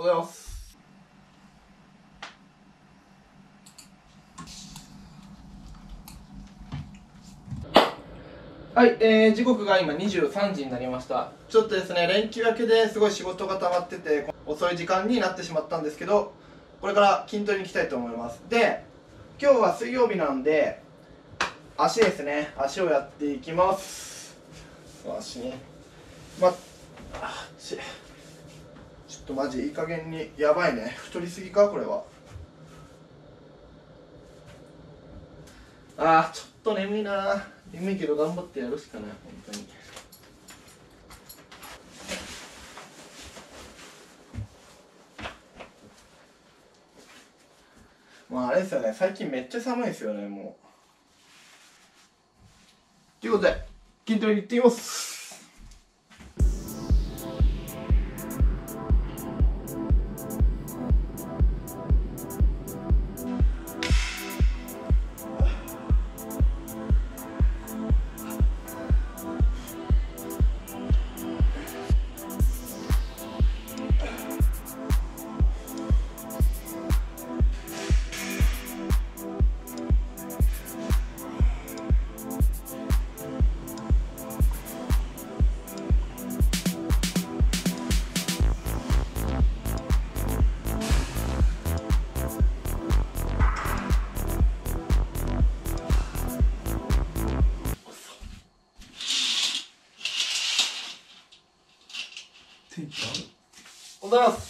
ございます。はい、時刻が今23時になりました。ちょっとですね、連休明けですごい仕事が溜まってて遅い時間になってしまったんですけど、これから筋トレに行きたいと思います。で、今日は水曜日なんで足ですね、足をやっていきます。足ね、ちょっとマジいい加減にやばいね、太りすぎかこれは。ちょっと眠いな。眠いけど頑張ってやるしかない、本当に。あれですよね、最近めっちゃ寒いですよね、もう。ということで筋トレに行ってきます。おはようございます。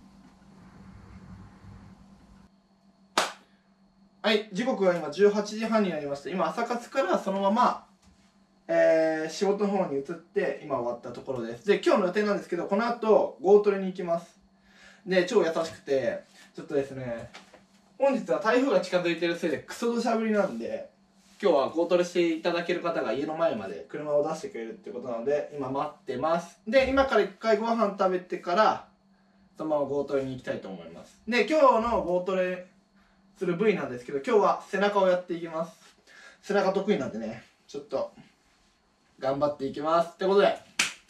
はい、時刻は今18時半になりました。今朝活からそのまま、仕事の方に移って今終わったところです。で、今日の予定なんですけど、この後ゴートレに行きます。で、超優しくてちょっとですね、本日は台風が近づいてるせいでクソ土砂降りなんで、今日はゴートレしていただける方が家の前まで車を出してくれるってことなので今待ってます。で、今から一回ご飯食べてからそのままゴートレに行きたいと思います。で、今日のゴートレする部位なんですけど、今日は背中をやっていきます。背中得意なんでね、ちょっと頑張っていきますってことで、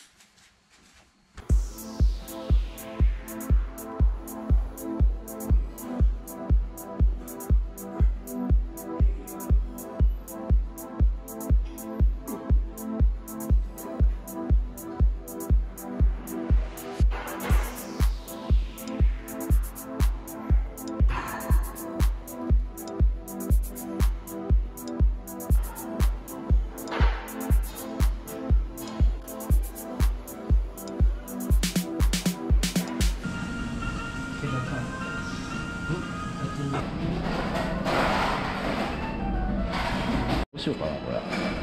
どうしようかなこれ。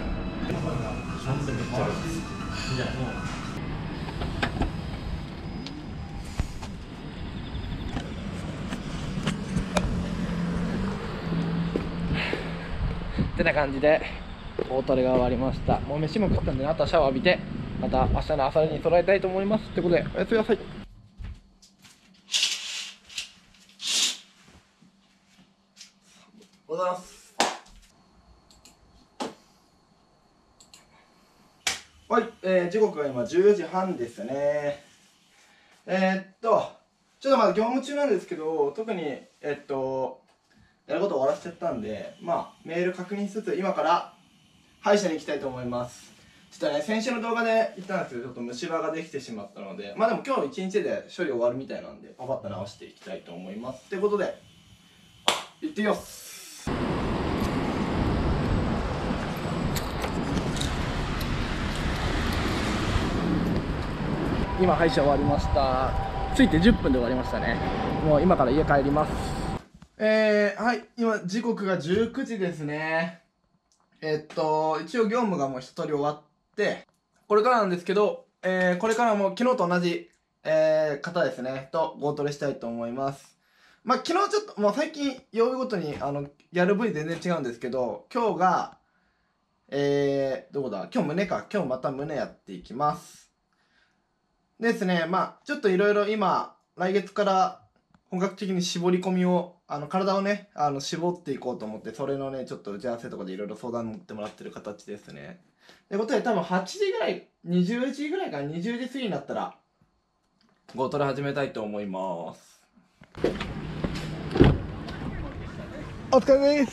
ってな感じでゴートレが終わりました。もう飯も食ったんで、あとはシャワー浴びてまた明日の朝に備えたいと思いますってことで、おやすみなさい。おはようございます。はい、時刻は今14時半ですね。ちょっとまだ業務中なんですけど、特にやること終わらせちゃったんで、メール確認しつつ今から歯医者に行きたいと思います。ちょっとね、先週の動画で言ったんですけど、ちょっと虫歯ができてしまったので、でも今日の1日で処理終わるみたいなんで、パパッと直していきたいと思います。ということで行ってきます。今歯医者終わりました。着いて10分で終わりましたね。もう今から家帰ります。はい、今時刻が19時ですね。一応業務がもう一通り終わってこれからなんですけど、これからも昨日と同じ、方ですねとゴートレしたいと思います。昨日ちょっともう最近曜日ごとにやる部位全然違うんですけど、今日がどこだ、今日胸か。今日また胸やっていきますですね。ちょっといろいろ今来月から本格的に絞り込みを体をね絞っていこうと思って、それのねちょっと打ち合わせとかでいろいろ相談乗ってもらってる形ですね。ってことで多分8時ぐらい、20時ぐらいから20時過ぎになったらゴートレ始めたいと思います。お疲れです。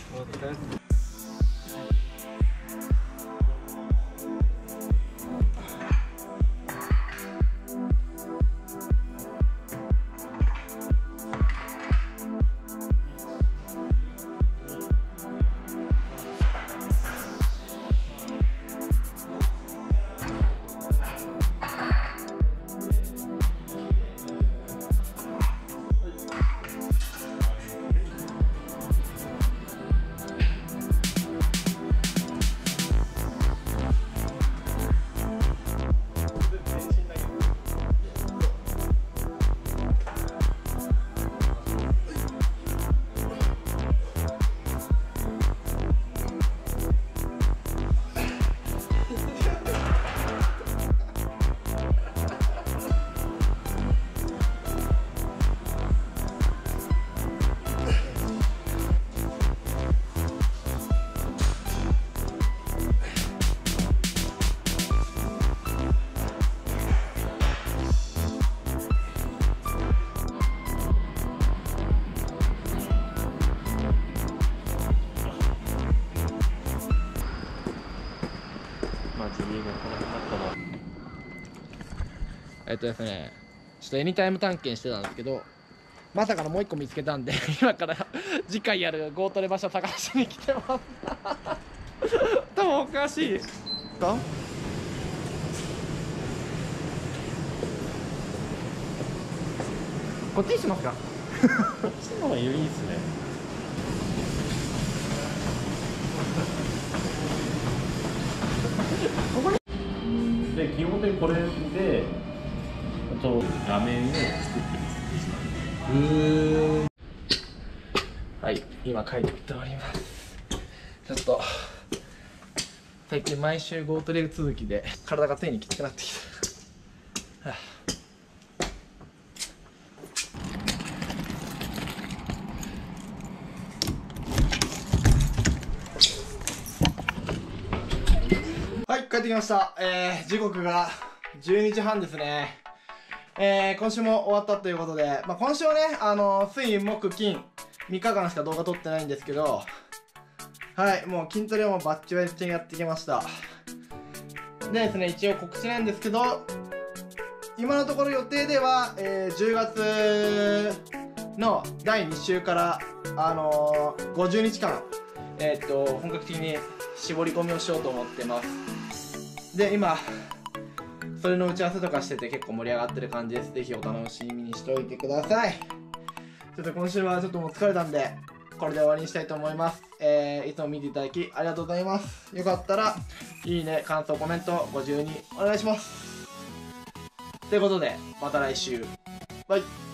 ですね、ちょっとエニタイム探検してたんですけど、まさかのもう一個見つけたんで今から次回やるゴートレ場所探しに来てます多分おかしいか。こっちにしますかこっちの方がいいですね。 ここにで基本的にこれで画面を作ってます。 はい、今帰っております。ちょっと最近毎週ゴートレ続きで体がついにきつくなってきた、はあ。はい、帰ってきました。時刻が12時半ですね。今週も終わったということで、今週はね、水木金3日間しか動画撮ってないんですけど、はい、もう筋トレをもうバッチバチにやってきました。でですね、一応告知なんですけど、今のところ予定では、10月の第2週から、50日間、本格的に絞り込みをしようと思ってます。で、今、それの打ち合わせとかしてて結構盛り上がってる感じです。ぜひお楽しみにしておいてください。ちょっと今週はちょっともう疲れたんで、これで終わりにしたいと思います。いつも見ていただきありがとうございます。よかったら、いいね、感想、コメント、ご自由にお願いします。ということで、また来週。バイ。